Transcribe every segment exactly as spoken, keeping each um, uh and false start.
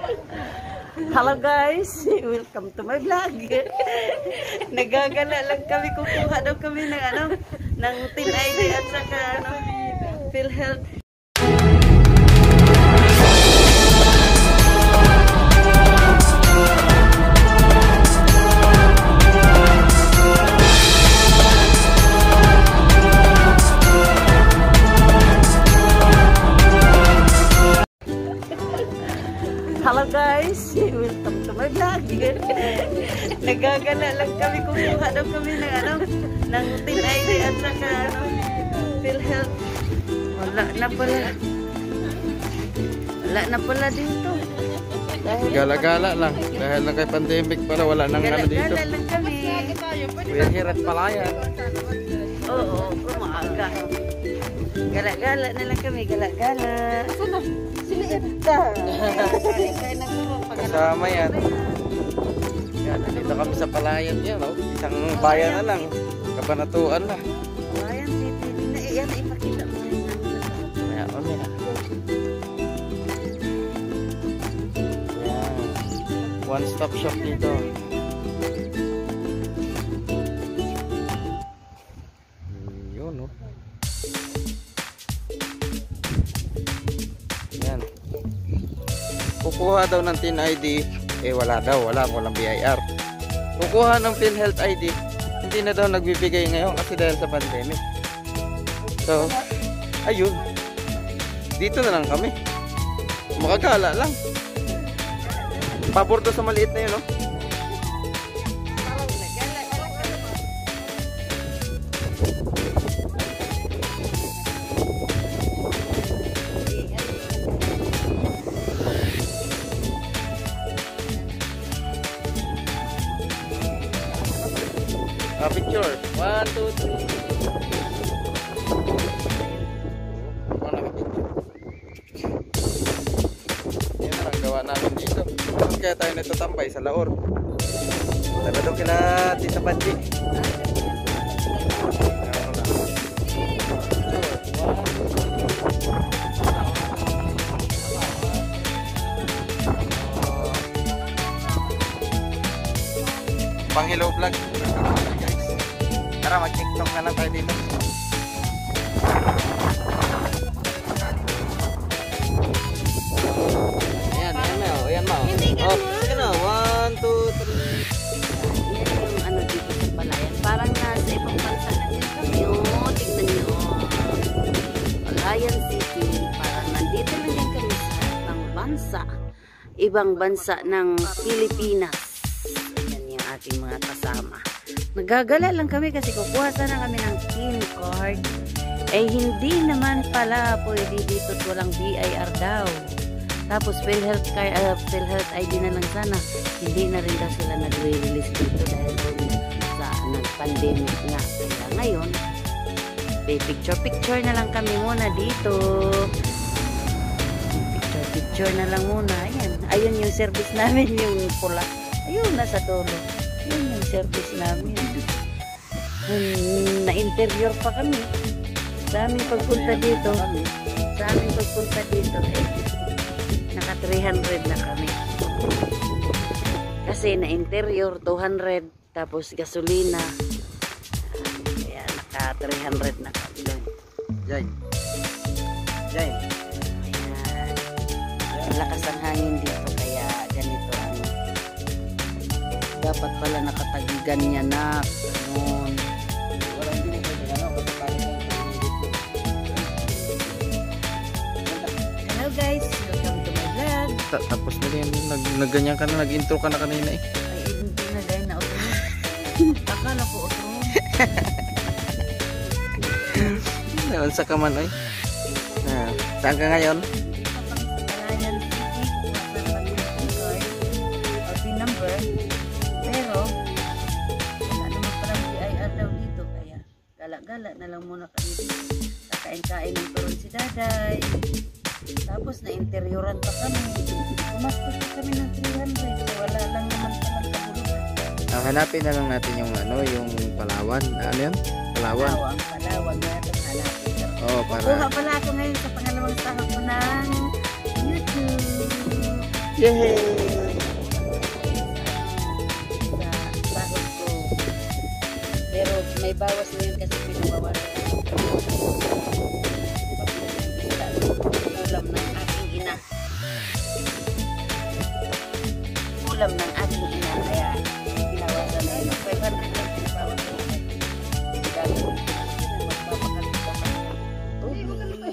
Hello guys, welcome to my vlog. Nagagala lang kami, kukuha daw kami ng ano, ng Tin I D at saka ano, PhilHealth. Hello guys, welcome to my vlog. Nagagala lang kami, kukuha daw kami ng ano, ng Tin I D at saka ano, PhilHealth. Wala na pala. Wala na pala dito. Gala-gala lang. Dahil na kay pandemic para wala nang ano dito. Gala-gala lang kami. We're here at Palayan. Oo, oo, maaga. Gala-gala na lang kami, gala-gala. Sana? Sila ita. Kasama yan. Yan, nandito kami sa Palayan yan, oh. Isang bayan na lang. Kabanatuan na. Palayan City. Yan, ipakita mo rin. Ayan, o niya. Yan. One stop shop dito. Yun, oh. Yan. Kukuha daw ng Tin I D, eh wala daw, wala, walang B I R. Kukuha ng PhilHealth I D, hindi na daw nagbibigay ngayon kasi dahil sa pandemic. So, ayun. Dito na lang kami. Makagala lang. Pabor daw sa maliit na yun, no? Uh, picture. One, two, three. Mana picture? Yan na lang gawa namin dito. Kaya tayo nito tambay sa Laor. Tara daw kila Tita Panji. Pang hello vlog. Tara, mag-tiktok na lang tayo dito. Ayan, ayan na. Ayan mo. Oh, sige na. One, two, three. Yan yung ano dito sa Palayan. Parang nasa ibang bansa na din kami. Oh, tignan nyo. Palayan City. Parang nandito na din kami sa ibang bansa. Ibang bansa ng Pilipinas. Ayan yung ating mga kasama. Nagagala lang kami kasi kukuha sana kami ng PIN card. Eh hindi naman pala pwede dito at walang B I R daw. Tapos PhilHealth, uh, PhilHealth I D na lang sana. Hindi na rin daw sila nag-release dito dahil sa nag-pandemic nga. Kaya ngayon, picture-picture na lang kami muna dito. Picture-picture na lang muna. Ayan. Ayun yung service namin, yung pula. Ayun, nasa dulo. Yun yung service namin. Hmm, na-interior pa kami. Sa aming pagpunta dito. Sa aming pagpunta dito. Eh, naka three hundred na kami. Kasi na-interior two hundred. Tapos gasolina. Kaya naka three hundred na kami. Jai. Jai. Ayan. Malakas ang hangin dito. Kaya ganito ang dapat pala nakatagigan niya na ganun. Hello guys, welcome to my vlog. Tapos na rin, nagganyan ka na, nag-intro ka na kanina eh. Ay, hindi na dahil na utro. Akala ko utro. Naon sa kaman ay. Ah, saan ka ngayon? Palayan City, kuha sa pag-pin or pin number. Pero, wala naman parang B I R daw dito. Kaya, gala-gala na lang muna kami dito. Kakain-kain ng turon si Daday. Tapos, na-interioran pa kami. Kumastos pa kami ng three hundred. So, wala lang naman palang kabulugan. Ah, hanapin na lang natin yung ano, yung Palawan. Ano yun? Palawan. Palawan, Palawan. Wala itong hanapin. Oo, para... Kuha pala ako ngayon sa pangalawang sahod ko ng YouTube. Yay! Sa sahod ko. Pero may bawas na yun kasi pinabawas. Ulam ng aking ina. Ulam ng aking ina. Kaya pinawasan na yun. five hundred lang pinabawas ko. Dahil magpapakalit ka pa niya. Tubig.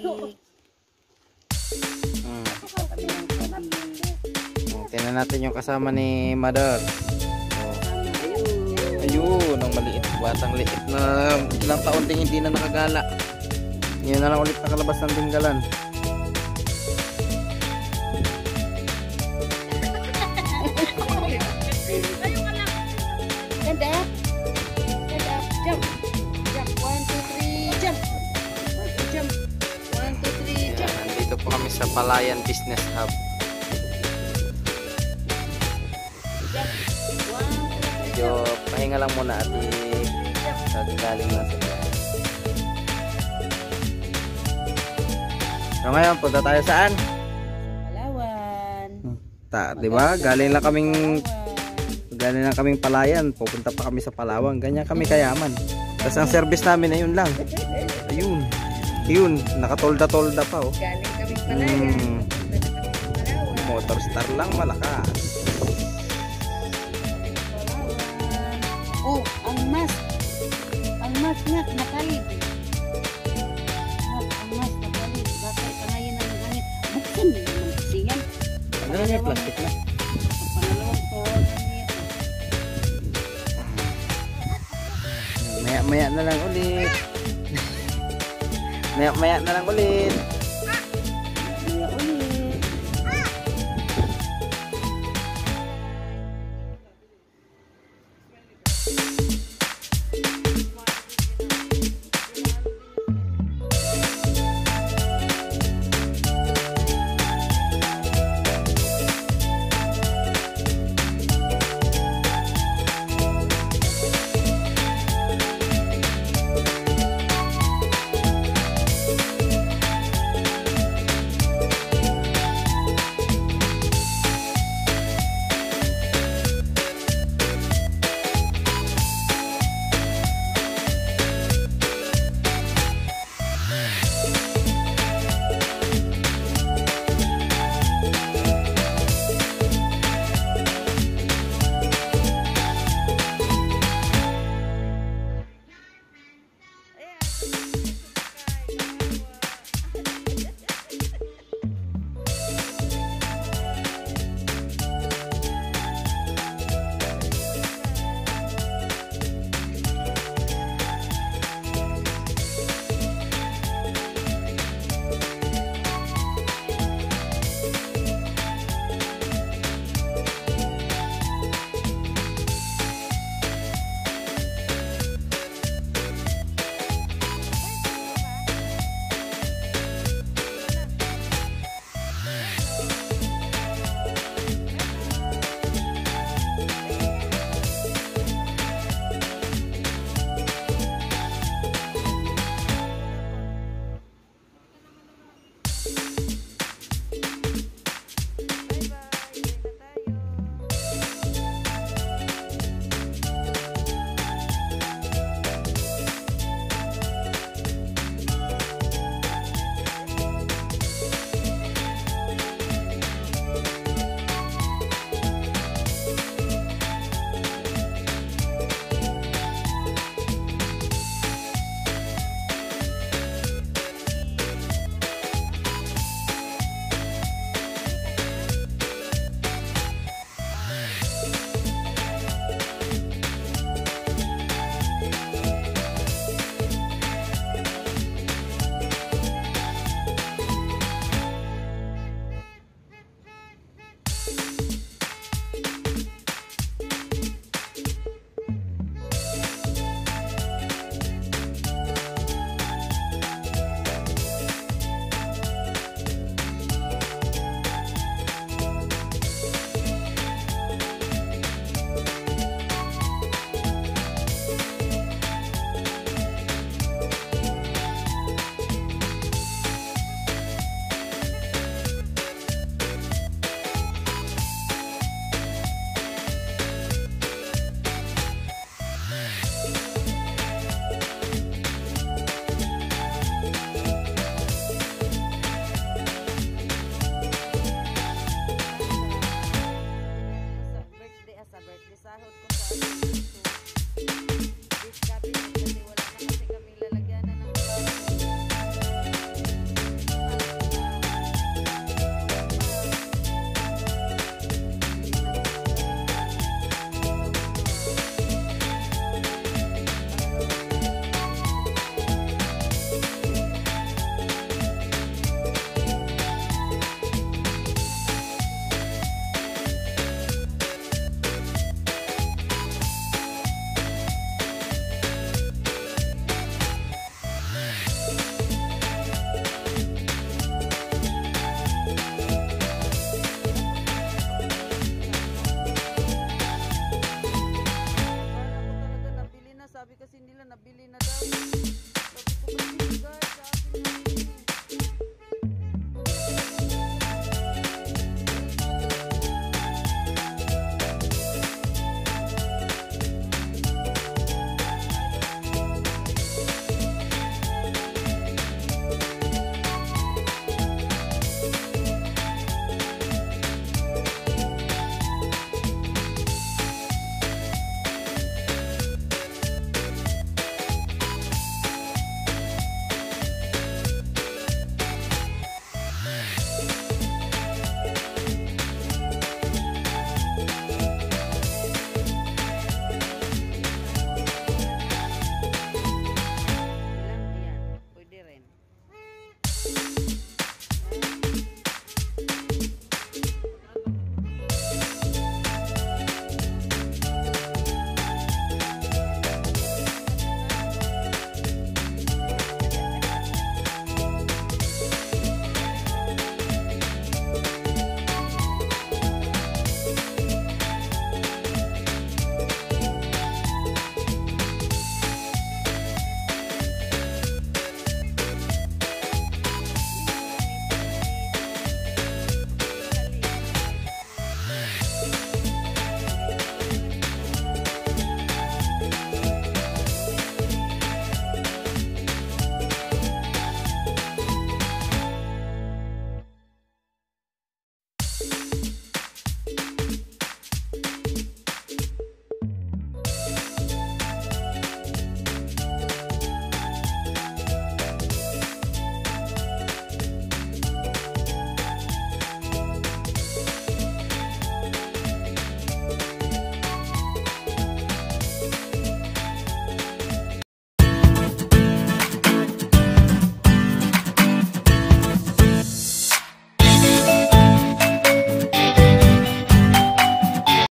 Hmm. Kami ng tubig. Hmm, tingnan natin yung kasama ni Mother. Ayun. Ayun, ang maliit. Batang liit na ilang taon din hindi na nakagala. Ngayon na lang ulit nakalabas ng tinggalan. Stand up. Stand up. Jump. Jump. One, two, three. Jump. One, two, jump. One, two, three. Jump. Ayan, nandito po kami sa Palayan Business Hub. Jump. One, two, three. Medyo pahinga lang muna at galing na sila. So ngayon, punta tayo saan? Palawan. Ta, 'di ba? Galing lang kaming galing lang kaming Palayan, pupunta pa kami sa Palawan. Ganyan kami kayaman. Tapos ang service namin ay yun lang. Ayun. Yun, nakatolda-tolda pa oh. Galing kami Palayan. Hmm. Punta na kami sa Palawan. Motor star lang malakas. Palawan. Oh, ang mask. Ang mask nga, nakalib. Ang mask, nakalib. Bakit pangayin ng hangin? Buksan din naman kasi yan. Ano na yung plastic na? Pangalawang po, hangin. Maya-maya na lang ulit. Maya-maya na lang ulit.